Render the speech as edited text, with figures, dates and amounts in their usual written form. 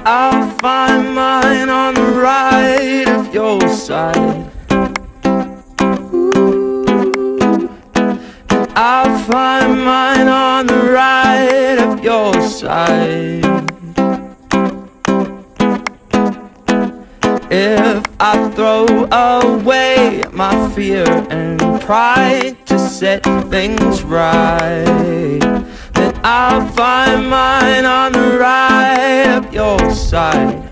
I'll find mine on the right of your side. I'll find mine on the right of your side. If I throw away my fear and pride to set things right, then I'll find mine on the right of your side.